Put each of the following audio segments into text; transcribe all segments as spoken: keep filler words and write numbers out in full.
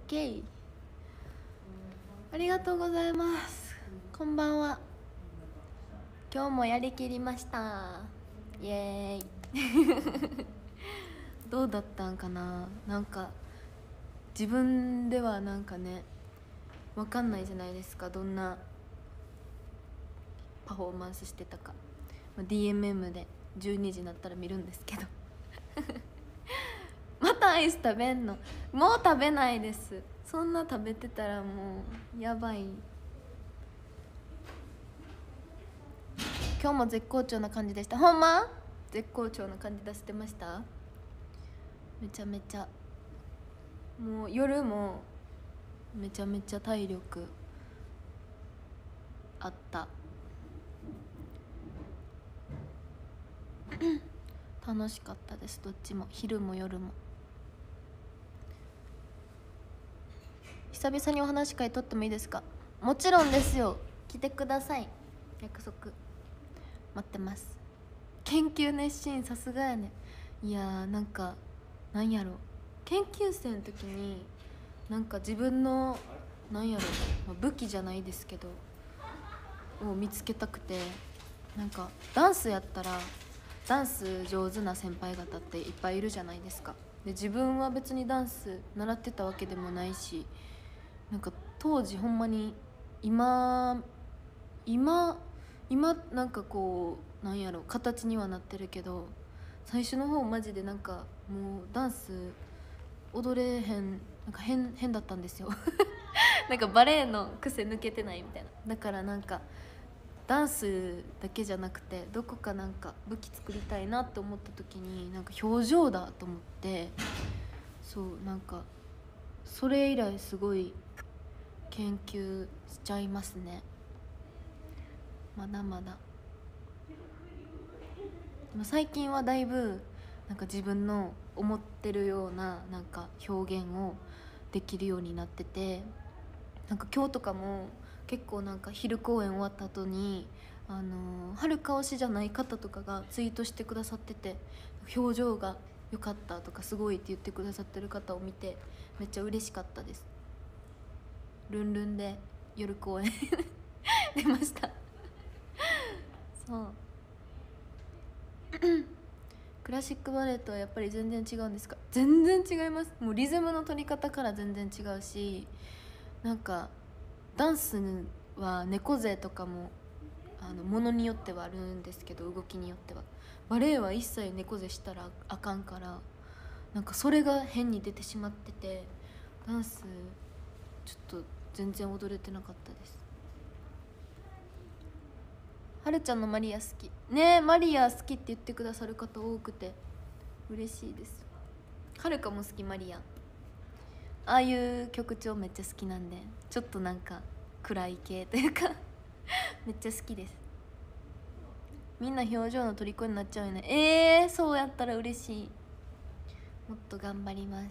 ケー。ありがとうございます。こんばんは。今日もやりきりました。イエーイどうだったんかな。なんか自分ではなんかね分かんないじゃないですか、どんなパフォーマンスしてたか。 ディーエムエム でじゅうにじになったら見るんですけどまたアイス食べんの？もう食べないです。そんな食べてたらもうやばい。今日も絶好調な感じでした。ほんま絶好調な感じ出してました。めちゃめちゃもう夜もめちゃめちゃ体力あった楽しかったです。どっちも、昼も夜も。久々にお話し会とってもいいですか？もちろんですよ。来てください。約束待ってます。研究熱心、さすがやね。いやーなんかなんやろ、研究生の時になんか自分のなんやろ、まあ武器じゃないですけどを見つけたくて、なんかダンスやったらダンス上手な先輩方っていっぱいいるじゃないですか。で自分は別にダンス習ってたわけでもないし、なんか当時ほんまに今今今なんかこうなんやろ形にはなってるけど、最初の方マジでなんかもうダンス踊れへん、なんか変変だったんですよなんかバレエの癖抜けてないみたいな。だからなんかダンスだけじゃなくてどこかなんか武器作りたいなって思った時に、なんか表情だと思って、そうなんかそれ以来すごい研究しちゃいますね。まだまだ。でも最近はだいぶなんか自分の思ってるようななんか表現をできるようになってて、なんか今日とかも結構なんか昼公演終わった後にあのはるか推しじゃない方とかがツイートしてくださってて、表情が良かったとかすごいって言ってくださってる方を見てめっちゃ嬉しかったです。ルンルンで夜公演出ましたそうクラシックバレエとはやっぱり全然違うんですか？全然違います。もうリズムの取り方から全然違うし、なんかダンスは猫背とかもあのものによってはあるんですけど、動きによっては。バレエは一切猫背したらあかんから、なんかそれが変に出てしまってて、ダンスちょっと全然踊れてなかったです。はるちゃんのマリア好きねえ。マリア好きって言ってくださる方多くて嬉しいです。はるかも好きマリア。ああいう曲調めっちゃ好きなんで、ちょっとなんか暗い系というかめっちゃ好きです。みんな表情の虜になっちゃうよね。えー、そうやったら嬉しい。もっと頑張ります。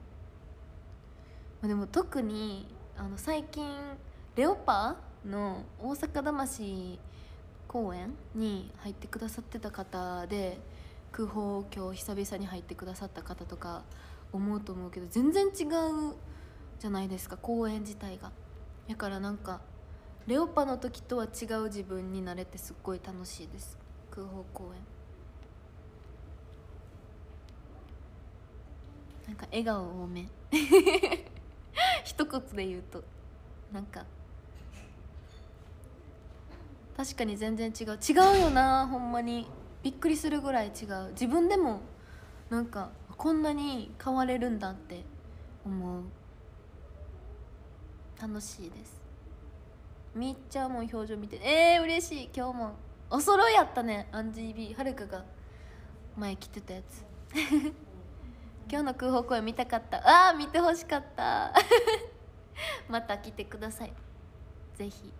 でも特にあの最近レオパの大阪魂公演に入ってくださってた方で、空砲今日久々に入ってくださった方とか思うと思うけど、全然違うじゃないですか、公演自体が。だからなんかレオパの時とは違う自分になれてすっごい楽しいです。空砲公演なんか笑顔多め一言で言うとなんか確かに全然違う違うよな。ほんまにびっくりするぐらい違う。自分でもなんかこんなに変われるんだって思う。楽しいです。みっちゃんも表情見てえー、嬉しい。今日もお揃いやったね。アンジー ビー はるかが前着てたやつ今日の空砲公演見たかった。あー見てほしかったまた来てください、ぜひ。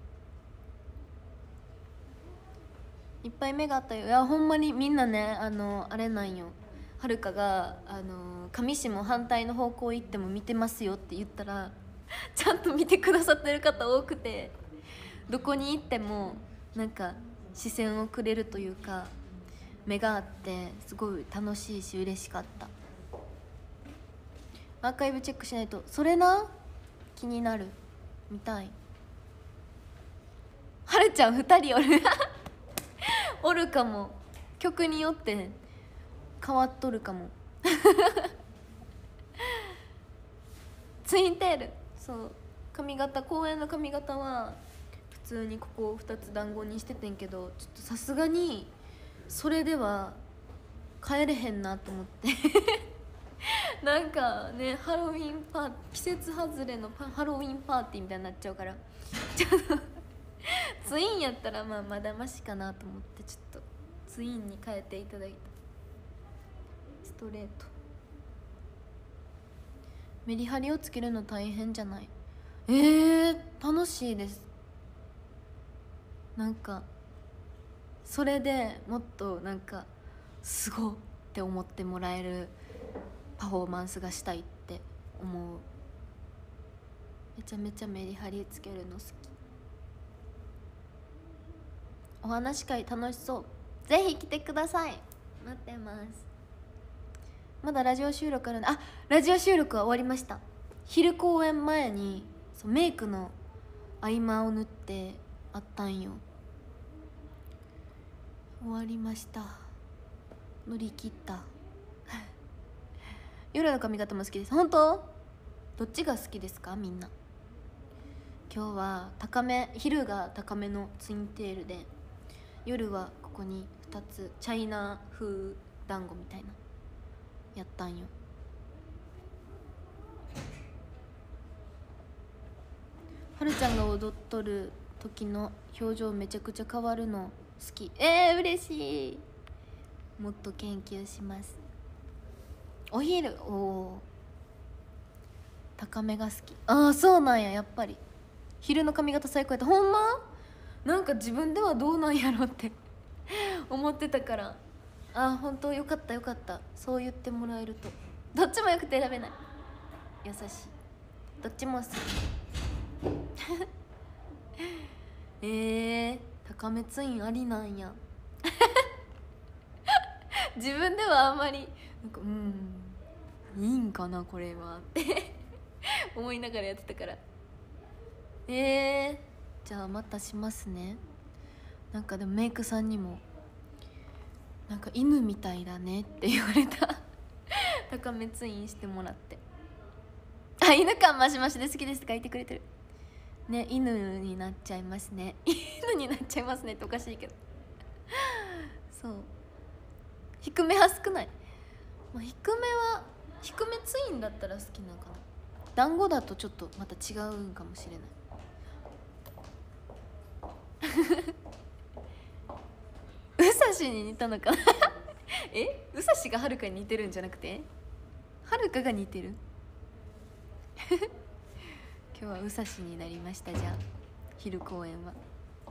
いっぱい目があったよ。いやほんまにみんなね、あのあれなんよ、はるかがあの上下反対の方向行っても見てますよって言ったらちゃんと見てくださってる方多くて、どこに行ってもなんか視線をくれるというか目があってすごい楽しいし嬉しかった。 アーカイブチェックしないと。それな、気になる。見たい。はるちゃんふたりおるおるかも。曲によって変わっとるかもツインテール、そう髪型、公園の髪型は普通にここをふたつ団子にしててんけど、ちょっとさすがにそれでは帰れへんなと思ってなんかね、ハロウィンパー季節外れのパハロウィンパーティーみたいになっちゃうからちょっとツインやったらまあまだましかなと思って、ちょっとツインに変えていただいた。ストレート。メリハリをつけるの大変じゃない？えー、楽しいです。なんかそれでもっとなんかすごって思ってもらえるパフォーマンスがしたいって思う。めちゃめちゃメリハリつけるの好き。お話し会楽しそう。ぜひ来てください。待ってます。まだラジオ収録あるんで。あ、ラジオ収録は終わりました。昼公演前にそうメイクの合間を縫ってあったんよ。終わりました。乗り切った夜の髪型も好きです。本当？どっちが好きですかみんな。今日は高め、昼が高めのツインテールで、夜はここにふたつチャイナ風団子みたいなやったんよ。はるちゃんが踊っとる時の表情めちゃくちゃ変わるの好き。えー、嬉しい。もっと研究します。お昼、おお高めが好き。ああそうなんや。やっぱり昼の髪型最高やった。ほんまなんか自分ではどうなんやろって思ってたから、ああ本当よかったよかった。そう言ってもらえると。どっちもよくて選べない。優しい。どっちも好きえー、高めツインありなんや自分ではあんまりなんかうんいいんかなこれはって思いながらやってたから。えー、じゃあまたしますね。なんかでもメイクさんにもなんか犬みたいだねって言われた高めツインしてもらって、あ、犬感マシマシで好きですって書いてくれてるね。犬になっちゃいますね犬になっちゃいますねっておかしいけどそう低めは少ない、まあ、低めは低めツインだったら好きなのかな。団子だとちょっとまた違うんかもしれないうさしに似たのかなえ、うさしがはるかに似てるんじゃなくてはるかが似てる今日はうさしになりました。じゃあ昼公演は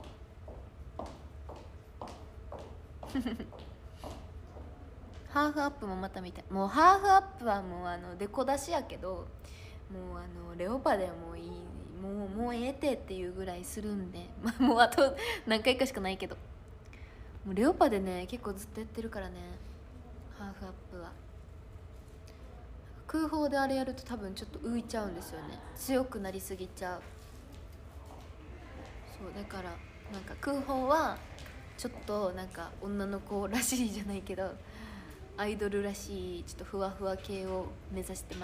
ハーフアップもまた見たい。もうハーフアップはもうあのデコ出しやけど、もうあのレオパでもいい、もうもうええてっていうぐらいするんで、まあ、もうあと何回かしかないけど、もうレオパでね結構ずっとやってるからね。ハーフアップは空砲であれやると多分ちょっと浮いちゃうんですよね。強くなりすぎちゃう。そうだからなんか空砲はちょっとなんか女の子らしいじゃないけどアイドルらしいちょっとふわふわ系を目指してます。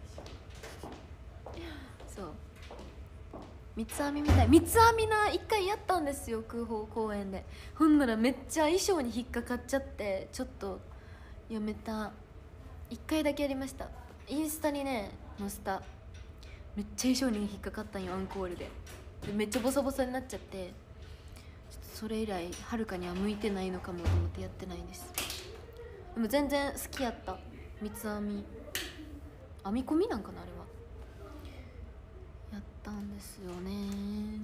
そう三つ編みみたい。三つ編みな一回やったんですよ空砲公演で。ほんならめっちゃ衣装に引っかかっちゃってちょっとやめた。一回だけやりました。インスタにね載せた。めっちゃ衣装に引っかかったんよアンコールで。でめっちゃボサボサになっちゃって、ちょっとそれ以来はるかには向いてないのかもと思ってやってないんです。でも全然好きやった。三つ編み編み込みなんかなあれは。やったんですよね。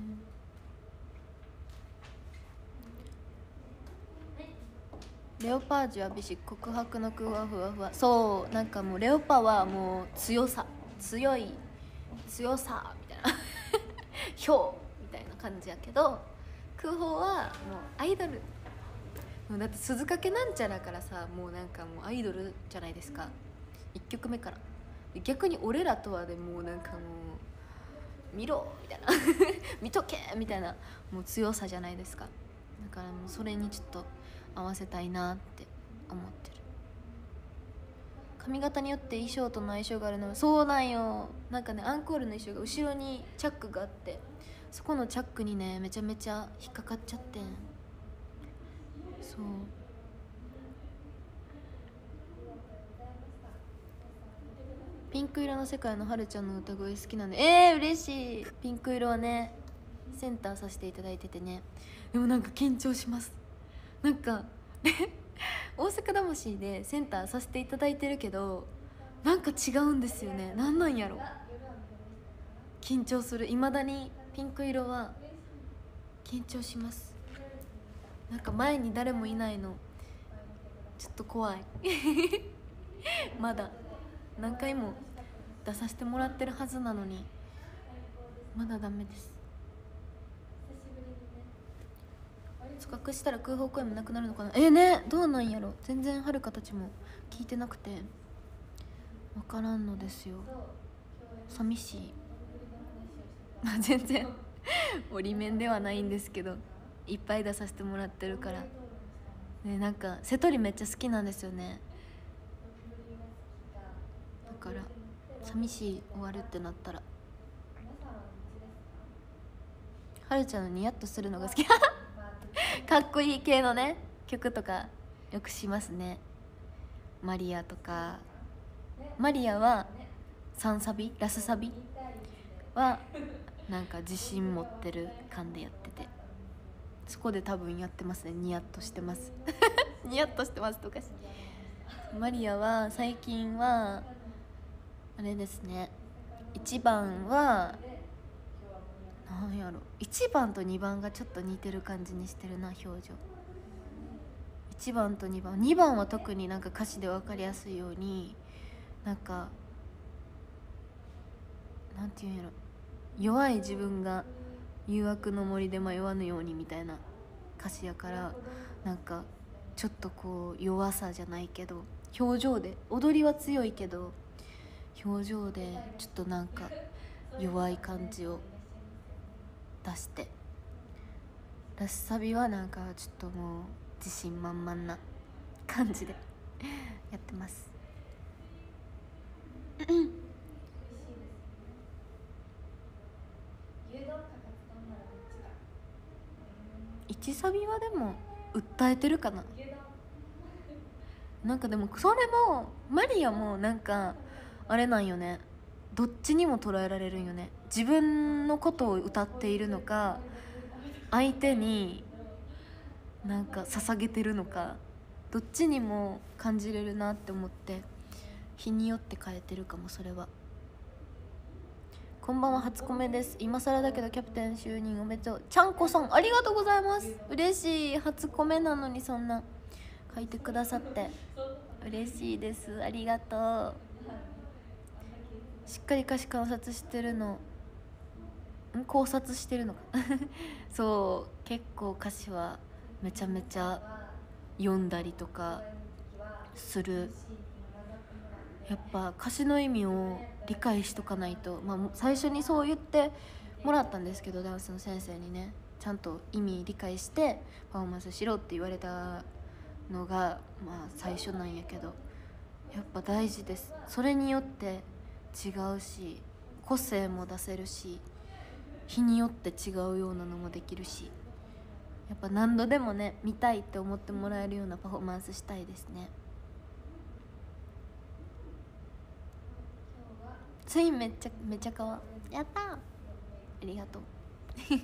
レオパージュは美し告白の空はふわふわ。そうなんかもうレオパはもう強さ強い強さみたいなひょうみたいな感じやけど、空砲はもうアイドル。もうだって鈴懸なんちゃらからさ、もうなんかもうアイドルじゃないですか。いっきょくめから逆に俺らとはでもうなんかもう見ろみたいな見とけみたいなもう強さじゃないですか。だからもうそれにちょっと合わせたいなって思ってる。髪型によって衣装との相性があるのはそうなんよ。なんかねアンコールの衣装が後ろにチャックがあって、そこのチャックにねめちゃめちゃ引っかかっちゃってん。そうピンク色の世界のはるちゃんの歌声好きなんで、えー、嬉しい。ピンク色はねセンターさせていただいててね、でもなんか緊張します。なんか大阪魂でセンターさせていただいてるけどなんか違うんですよね。なんなんやろ、緊張する。いまだにピンク色は緊張します。なんか前に誰もいないのちょっと怖いまだ何回も出させてもらってるはずなのにまだダメです。組閣したら空砲声もなくなるのかな。えー、ねどうなんやろ。全然はるかたちも聞いてなくて分からんのですよ。寂しい全然折り面ではないんですけどいっぱい出させてもらってるから、ね、なんか瀬戸りめっちゃ好きなんですよね。だから寂しい終わるってなったらはるちゃんのニヤッとするのが好きかっこいい系のね曲とかよくしますね。マリアとか。マリアはさんサビラスサビはなんか自信持ってる感でやってて、そこで多分やってますね。ニヤッとしてますニヤッとしてますとかし。マリアは最近はあれですね、いちばんはなんやろ、いちばんとにばんがちょっと似てる感じにしてるな表情。いちばんとにばん、にばんは特になんか歌詞で分かりやすいようになんかなんていうんやろ、弱い自分が誘惑の森で迷わぬようにみたいな歌詞やから、なんかちょっとこう弱さじゃないけど表情で、踊りは強いけど表情でちょっとなんか弱い感じを出して、ラスサビはなんかちょっともう自信満々な感じでやってますいちサビはでも訴えてるかな。なんかでもそれもマリアもなんかあれなんよね、どっちにも捉えられるんよね。自分のことを歌っているのか相手になんか捧げてるのか、どっちにも感じれるなって思って日によって変えてるかも。それはこんばんは、初コメです。今更だけどキャプテン就任おめでとう。ちゃんこさんありがとうございます。嬉しい。初コメなのにそんな書いてくださって嬉しいです。ありがとう。しっかり歌詞観察してるのん考察してるのかそう結構歌詞はめちゃめちゃ読んだりとかする。やっぱ歌詞の意味を理解しとかないと、まあ、最初にそう言ってもらったんですけどダンスの先生にね、ちゃんと意味理解してパフォーマンスしろって言われたのがまあ最初なんやけど、やっぱ大事です。それによって違うし個性も出せるし日によって違うようなのもできるし、やっぱ何度でもね見たいって思ってもらえるようなパフォーマンスしたいですね。ツインめっちゃめっちゃかわやったー、ありがとうそう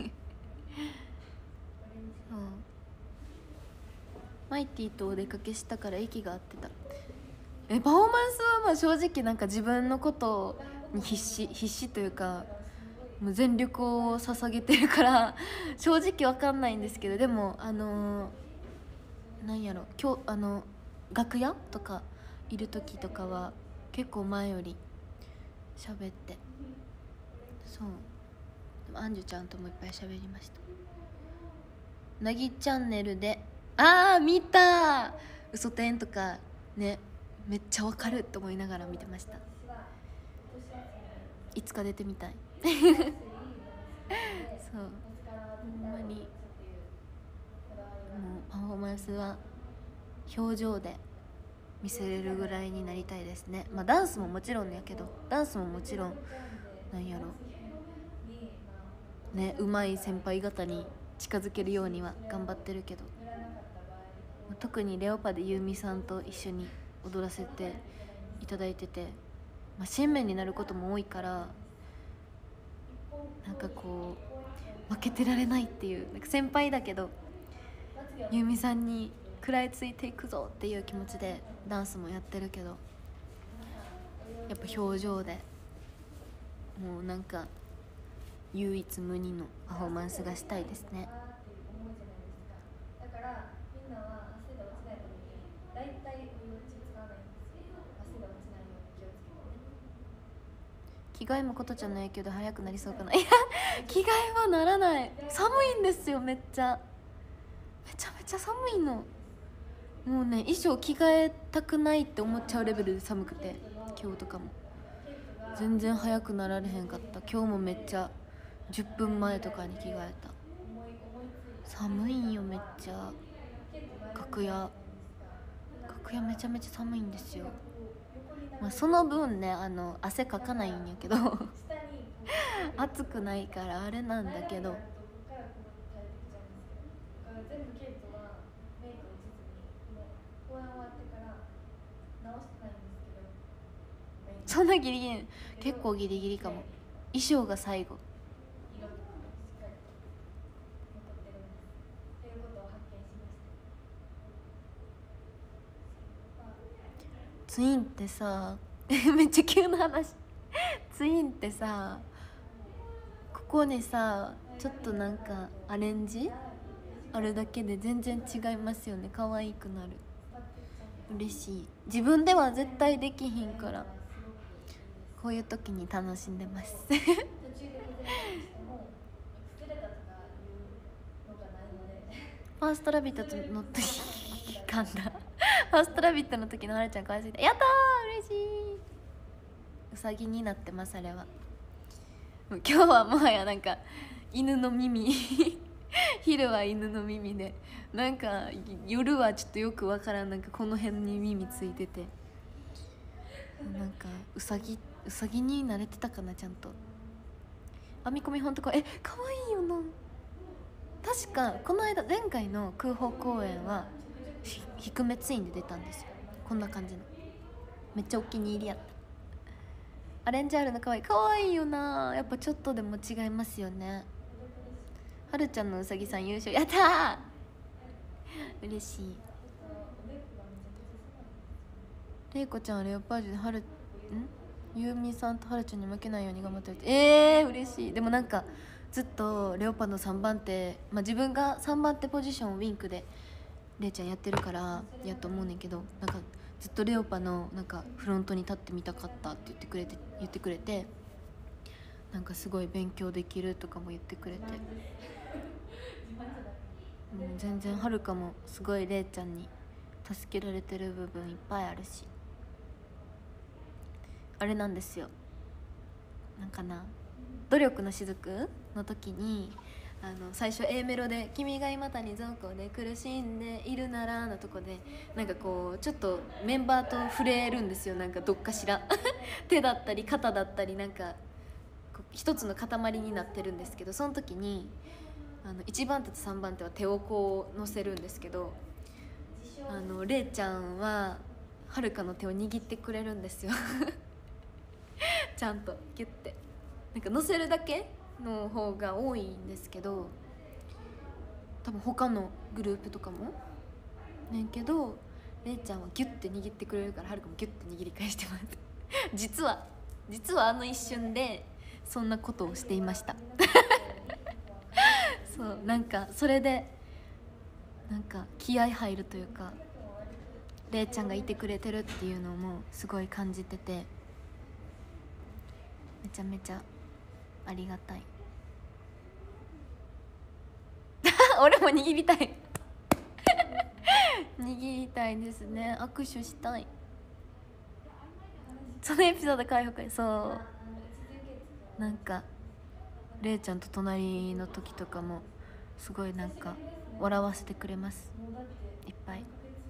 マイティとお出かけしたから息が合ってた。えパフォーマンスはまあ正直なんか自分のことに必死必死というかもう全力を捧げてるから正直わかんないんですけど、でもあのー、なんやろ今日あの楽屋とかいる時とかは結構前より喋って、そうでもアンジュちゃんともいっぱい喋りました。なぎチャンネルであー見た嘘天とかねめっちゃわかると思いながら見てました。 いつか出てみたいそうほんまにもうパフォーマンスは表情で見せれるぐらいになりたいですね。まあダンスももちろんやけど、ダンスももちろんなんやろね、上手い先輩方に近づけるようには頑張ってるけど、特にレオパでユーミさんと一緒に踊らせていただいてて、まあ、新面になることも多いから、なんかこう負けてられないっていう、なんか先輩だけどユーミさんに食らいついていくぞっていう気持ちでダンスもやってるけど、やっぱ表情でもうなんか唯一無二のパフォーマンスがしたいですね。着替えもことちゃんの影響で早くなりそうかな。いや着替えはならない、寒いんですよ。めっちゃめちゃめちゃ寒いの。もうね、衣装着替えたくないって思っちゃうレベルで寒くて、今日とかも全然早くなられへんかった。今日もめっちゃじゅっぷんまえとかに着替えた。寒いんよめっちゃ。楽屋楽屋めちゃめちゃ寒いんですよ。まあ、その分ね、あの汗かかないんやけど暑くないからあれなんだけど、そんなギリギリ、結構ギリギリかも。衣装が最後。ツインってさめっちゃ急な話ツインってさ、ここにさちょっとなんかアレンジあるだけで全然違いますよね。可愛くなる。嬉しい。自分では絶対できひんから、こういう時に楽しんでますファーストラビットの時噛んだファーストラビットの時のはるちゃん可愛すぎて、やったー嬉しい。うさぎになってます。あれは今日はもはやなんか犬の耳昼は犬の耳で、なんか夜はちょっとよくわからん、なんかこの辺に耳ついてて、なんかうさぎうさぎに慣れてたかな。ちゃんと編み込みほんとか、え可愛いよな。確かこの間前回の空砲公演は低めツインで出たんですよ。こんな感じのめっちゃお気に入りやった。アレンジあるの可愛い可愛いよな。やっぱちょっとでも違いますよね。はるちゃんのうさぎさん優勝、やったー嬉しい。れいこちゃんはレオパージュではるんゆうみさんとはるちゃんに負けないように頑張ってるって。えー嬉しい。でもなんかずっとレオパのさんばん手、まあ、自分がさんばん手ポジションをウィンクでれいちゃんやってるからやと思うねんけど、なんかずっとレオパのなんかフロントに立ってみたかったって言ってくれて言ってくれて、なんかすごい勉強できるとかも言ってくれて、もう全然はるかもすごいれいちゃんに助けられてる部分いっぱいあるし、あれなんですよ、なんかな、努力の雫の時にあの最初 A メロで「君が今谷蔵庫で苦しんでいるなら」のとこでなんかこうちょっとメンバーと触れるんですよ。なんかどっかしら手だったり肩だったり、なんか一つの塊になってるんですけど、その時にあのいちばん手とさんばん手は手をこう乗せるんですけど、あのれいちゃんははるかの手を握ってくれるんですよちゃんとギュッて、なんか乗せるだけの方が多いんですけど、多分他のグループとかもねんけど、れいちゃんはギュッて握ってくれるから、はるかもギュッて握り返してます実は実はあの一瞬でそんなことをしていましたそうなんかそれでなんか気合入るというか、れいちゃんがいてくれてるっていうのもすごい感じてて、めちゃめちゃありがたい俺も握りたい握りたいですね。握手したい。そのエピソード回復、そうなんかれいちゃんと隣の時とかもすごいなんか笑わせてくれます、いっぱい。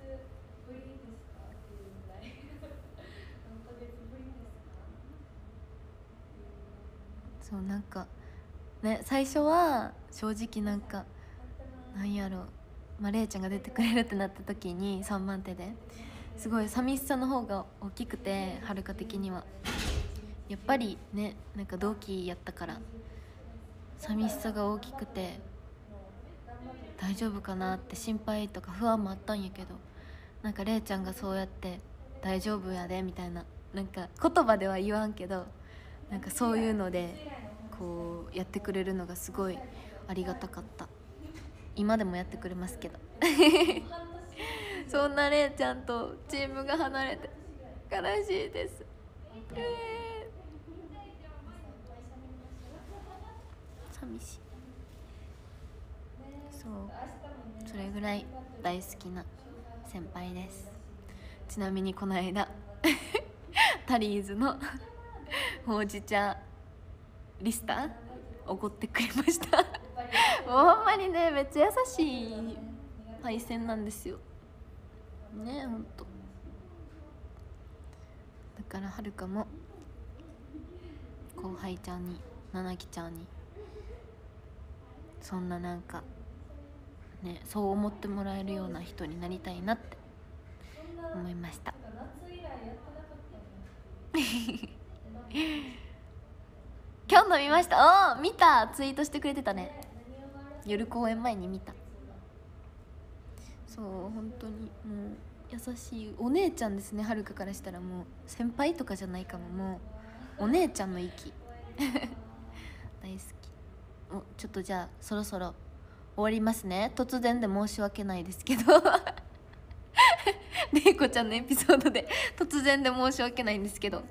そうなんかね、最初は正直なんかなんやろ、まあ、れいちゃんが出てくれるってなった時にさんばん手ですごい寂しさの方が大きくて、はるか的にはやっぱりね、なんか同期やったから寂しさが大きくて大丈夫かなって心配とか不安もあったんやけど、なんかれいちゃんがそうやって大丈夫やでみたいな、なんか言葉では言わんけどなんかそういうのでこうやってくれるのがすごいありがたかった。今でもやってくれますけどそんなれいちゃんとチームが離れて悲しいです、えー、寂しい。そうそれぐらい大好きな先輩です。ちなみにこの間タリーズのほうじ茶リスターおごってくれましたもうほんまにね、めっちゃ優しいパイセンなんですよね、ほんと。だからはるかも後輩ちゃんに、ななきちゃんにそんななんかね、そう思ってもらえるような人になりたいなって思いました今日飲みました。おー、見た、ツイートしてくれてたね。夜公演前に見た。そう本当にもう優しいお姉ちゃんですね。はるかからしたらもう先輩とかじゃないかも、もうお姉ちゃんの域大好き。お、ちょっとじゃあそろそろ終わりますね。突然で申し訳ないですけどれいこちゃんのエピソードで突然で申し訳ないんですけど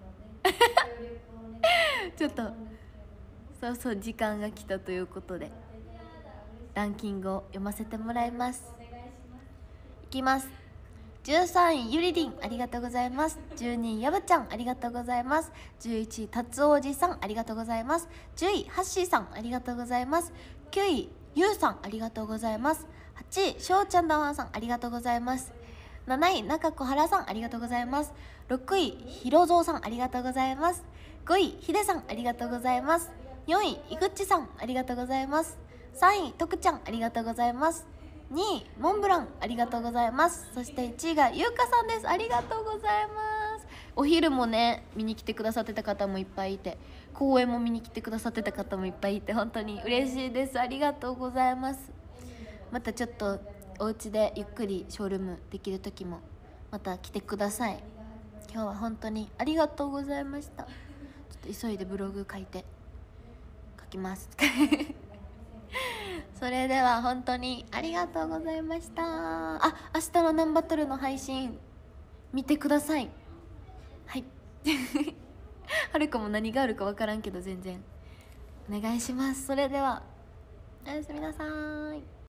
ちょっとそうそう時間が来たということでランキングを読ませてもらいます。いきます。じゅうさんいゆりりん、ありがとうございます。じゅうにいやぶちゃん、ありがとうございます。じゅういちいたつおじさん、ありがとうございます。じゅういはっしーさん、ありがとうございます。きゅういゆうさん、ありがとうございます。はちいしょうちゃんだわんさん、ありがとうございます。なない中子原さん、ありがとうございます。ろくいひろぞうさん、ありがとうございます。ごいひでさん、ありがとうございます。よんいいぐっちさん、ありがとうございます。さんいとくちゃん、ありがとうございます。にいモンブラン、ありがとうございます。そしていちいがゆうかさんです。ありがとうございます。お昼もね見に来てくださってた方もいっぱいいて、公演も見に来てくださってた方もいっぱいいて、本当に嬉しいです。ありがとうございます。またちょっとお家でゆっくりショールームできる時もまた来てください。今日は本当にありがとうございました。ちょっと急いでブログ書いて書きますそれでは本当にありがとうございました。あ、明日のナンバトルの配信見てください。はいはるかも何があるか分からんけど全然お願いします。それではおやすみなさい。